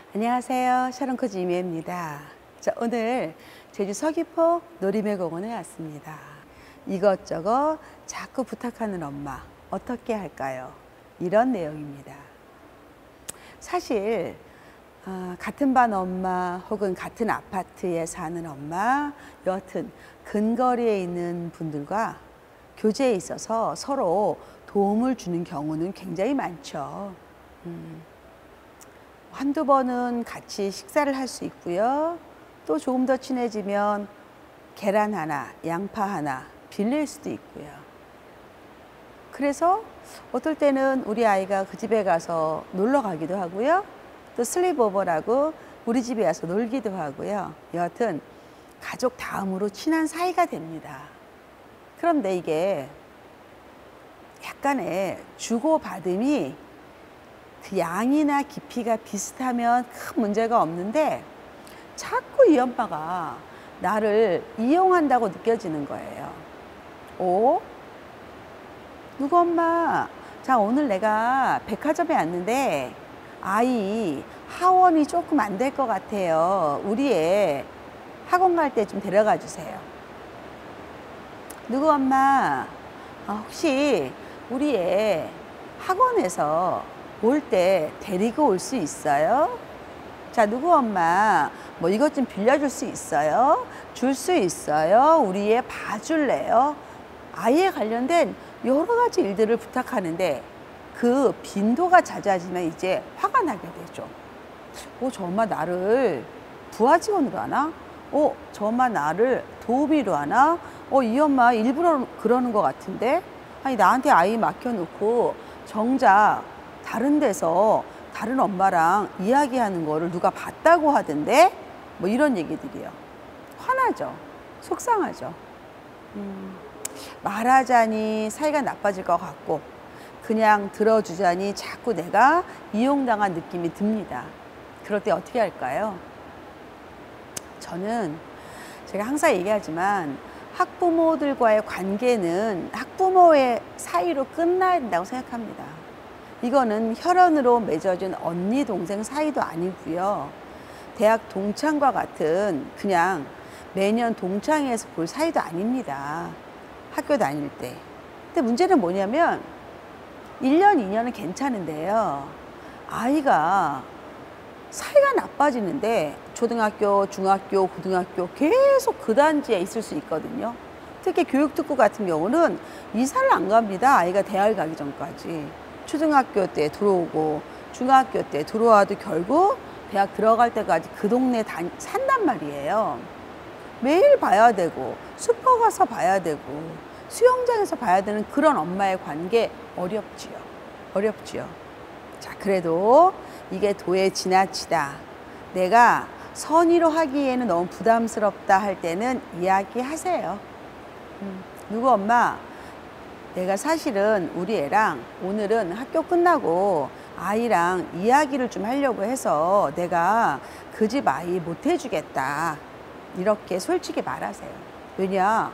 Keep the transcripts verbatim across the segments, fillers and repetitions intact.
안녕하세요. 샤론코치 이미혜입니다. 자, 오늘 제주 서귀포 놀이매공원에 왔습니다. 이것저것 자꾸 부탁하는 엄마 어떻게 할까요? 이런 내용입니다. 사실 어, 같은 반 엄마 혹은 같은 아파트에 사는 엄마, 여하튼 근거리에 있는 분들과 교제에 있어서 서로 도움을 주는 경우는 굉장히 많죠. 음. 한두 번은 같이 식사를 할 수 있고요. 또 조금 더 친해지면 계란 하나, 양파 하나 빌릴 수도 있고요. 그래서 어떨 때는 우리 아이가 그 집에 가서 놀러 가기도 하고요. 또 슬립오버라고 우리 집에 와서 놀기도 하고요. 여하튼 가족 다음으로 친한 사이가 됩니다. 그런데 이게 약간의 주고받음이 그 양이나 깊이가 비슷하면 큰 문제가 없는데 자꾸 이 엄마가 나를 이용한다고 느껴지는 거예요. 오? 누구 엄마? 자, 오늘 내가 백화점에 왔는데 아이 하원이 조금 안 될 것 같아요. 우리 애 학원 갈 때 좀 데려가 주세요. 누구 엄마? 아, 혹시 우리 애 학원에서 올 때 데리고 올 수 있어요? 자, 누구 엄마? 뭐 이것 좀 빌려줄 수 있어요? 줄 수 있어요? 우리 애 봐줄래요? 아이에 관련된 여러 가지 일들을 부탁하는데 그 빈도가 잦아지면 이제 화가 나게 되죠. 어, 저 엄마 나를 부하 직원으로 하나? 어, 저 엄마 나를 도우미로 하나? 어, 이 엄마 일부러 그러는 것 같은데? 아니, 나한테 아이 맡겨놓고 정작 다른 데서 다른 엄마랑 이야기하는 거를 누가 봤다고 하던데? 뭐 이런 얘기들이요. 화나죠. 속상하죠. 음, 말하자니 사이가 나빠질 것 같고 그냥 들어주자니 자꾸 내가 이용당한 느낌이 듭니다. 그럴 때 어떻게 할까요? 저는 제가 항상 얘기하지만 학부모들과의 관계는 학부모의 사이로 끝나야 된다고 생각합니다. 이거는 혈연으로 맺어진 언니 동생 사이도 아니고요. 대학 동창과 같은 그냥 매년 동창회에서 볼 사이도 아닙니다. 학교 다닐 때. 근데 문제는 뭐냐면 일 년, 이 년은 괜찮은데요. 아이가 사이가 나빠지는데 초등학교, 중학교, 고등학교 계속 그 단지에 있을 수 있거든요. 특히 교육특구 같은 경우는 이사를 안 갑니다. 아이가 대학을 가기 전까지. 초등학교 때 들어오고 중학교 때 들어와도 결국 대학 들어갈 때까지 그 동네에 다, 산단 말이에요. 매일 봐야 되고 슈퍼 가서 봐야 되고 수영장에서 봐야 되는 그런 엄마의 관계 어렵지요. 어렵지요. 자, 그래도 이게 도에 지나치다. 내가 선의로 하기에는 너무 부담스럽다 할 때는 이야기하세요. 음, 누구 엄마? 내가 사실은 우리 애랑 오늘은 학교 끝나고 아이랑 이야기를 좀 하려고 해서 내가 그 집 아이 못 해주겠다. 이렇게 솔직히 말하세요. 왜냐?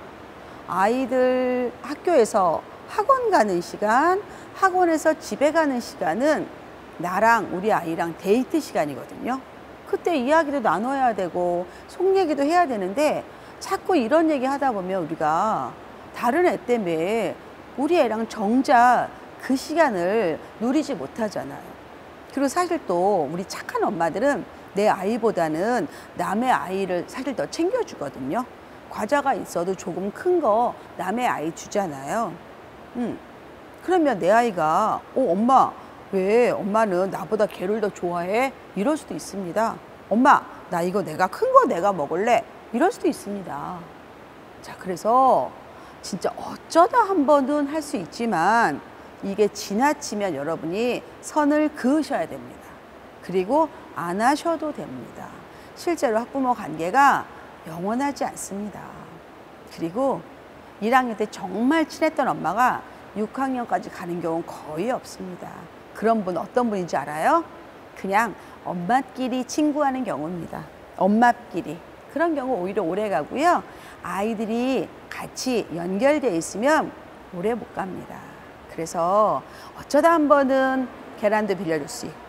아이들 학교에서 학원 가는 시간, 학원에서 집에 가는 시간은 나랑 우리 아이랑 데이트 시간이거든요. 그때 이야기도 나눠야 되고 속 얘기도 해야 되는데 자꾸 이런 얘기 하다 보면 우리가 다른 애 때문에 우리 애랑 정작 그 시간을 누리지 못하잖아요. 그리고 사실 또 우리 착한 엄마들은 내 아이보다는 남의 아이를 사실 더 챙겨주거든요. 과자가 있어도 조금 큰 거 남의 아이 주잖아요. 음. 그러면 내 아이가 어, 엄마 왜 엄마는 나보다 걔를 더 좋아해? 이럴 수도 있습니다. 엄마 나 이거 내가 큰 거 내가 먹을래? 이럴 수도 있습니다. 자, 그래서 진짜 어쩌다 한 번은 할 수 있지만 이게 지나치면 여러분이 선을 그으셔야 됩니다. 그리고 안 하셔도 됩니다. 실제로 학부모 관계가 영원하지 않습니다. 그리고 일 학년 때 정말 친했던 엄마가 육 학년까지 가는 경우는 거의 없습니다. 그런 분 어떤 분인지 알아요? 그냥 엄마끼리 친구하는 경우입니다. 엄마끼리. 그런 경우 오히려 오래 가고요. 아이들이 같이 연결되어 있으면 오래 못 갑니다. 그래서 어쩌다 한 번은 계란도 빌려줄 수 있고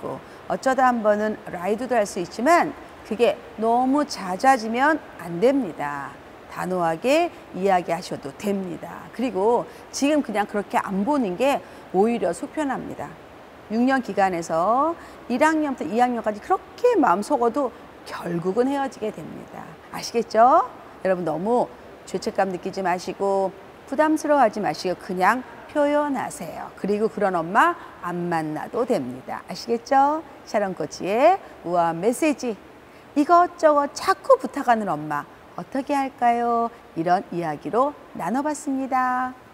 어쩌다 한 번은 라이드도 할 수 있지만 그게 너무 잦아지면 안 됩니다. 단호하게 이야기하셔도 됩니다. 그리고 지금 그냥 그렇게 안 보는 게 오히려 속편합니다. 육 년 기간에서 일 학년부터 이 학년까지 그렇게 마음 속어도 결국은 헤어지게 됩니다. 아시겠죠? 여러분 너무 죄책감 느끼지 마시고 부담스러워하지 마시고 그냥 표현하세요. 그리고 그런 엄마 안 만나도 됩니다. 아시겠죠? 샤론 코치의 우아한 메시지. 이것저것 자꾸 부탁하는 엄마 어떻게 할까요? 이런 이야기로 나눠봤습니다.